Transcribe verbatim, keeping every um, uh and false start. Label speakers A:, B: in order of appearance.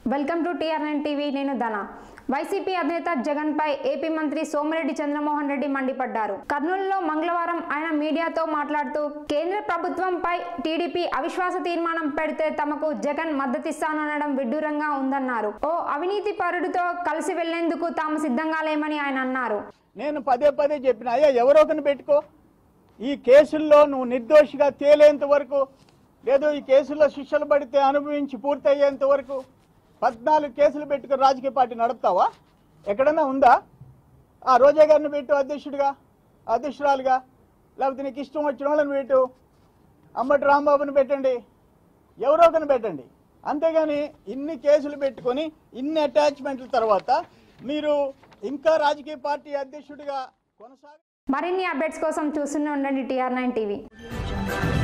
A: Welcome to TR nine TV. నేను Dhana. YCP అధినేత జగన్ పై AP మంత్రి సోమిరెడ్డి చంద్రమోహన్ రెడ్డి మండిపడ్డారు. కర్నూలులో మంగళవారం ఆయన మీడియాతో మాట్లాడుతూ కేంద్ర ప్రభుత్వంపై టీడీపీ అవిశ్వాస తీర్మానం పెడితే తమకు జగన్ మద్దతిస్తాననడం విడ్డూరంగా ఉందన్నారు. ఓ అవినీతి పరుడితో కలిసి వెళ్లేందుకు తాము సిద్ధంగా లేమని ఆయన అన్నారు.
B: నేను పదే పదే చెప్పిన, అయ్యా ఎవరో ఒకరిని పెట్టుకో, ఈ కేసుల్లో నువ్వు నిర్దోషిగా తేలేంత వరకు, లేదు ఈ కేసుల్లో శిక్షలు పడితే అనుభవించి పూర్తయ్యేంత వరకు పద్నాలుగు కేసులు పెట్టుకుని రాజకీయ పార్టీ నడుపుతావా? ఎక్కడన్నా ఉందా? ఆ రోజా గారిని పెట్టు అధ్యక్షుడిగా, అధ్యక్షురాలుగా, లేకపోతే నీకు ఇష్టం వచ్చిన వాళ్ళని పెట్టు, అంబటి రాంబాబుని పెట్టండి, ఎవరో ఒకరిని పెట్టండి. అంతేగాని ఇన్ని కేసులు పెట్టుకొని ఇన్ని అటాచ్మెంట్ల తర్వాత మీరు ఇంకా రాజకీయ పార్టీ అధ్యక్షుడిగా కొనసాగ.
A: మరిన్ని అప్డేట్స్ కోసం చూస్తూనే ఉండండి టీఆర్ నైన్ టీవీ.